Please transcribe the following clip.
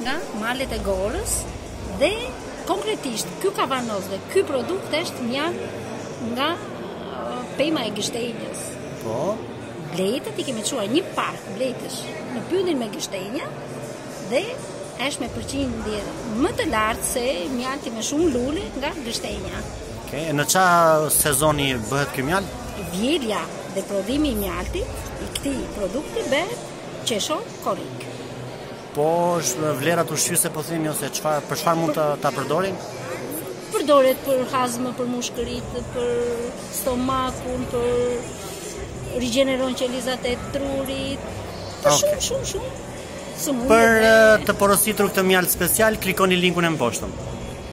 nga malet e Gorës dhe konkretisht ky kavanoz dhe ky produkt është mjalt nga pema e Gështenjës. Po. Bletët i kemi quar një park bletësh në pyllin me Gështenja dhe është me përqindje më të lartë se mjalti me shumë lule nga Gështenja. Okay. Në qa sezoni bëhet ky mjalt? Vjelja dhe prodhimi i mjaltit, i këtij produkti bëhet qeshor korrik. Po vlerat ushqyese po themi ose për çfarë mund ta përdorin? Përdoret për hazmë, për mushkërit, për stomakun, për rigjeneron qelizat e trurit, për shumë. Për të porositur këtë mjalt special, klikoni linkun e mposhtëm.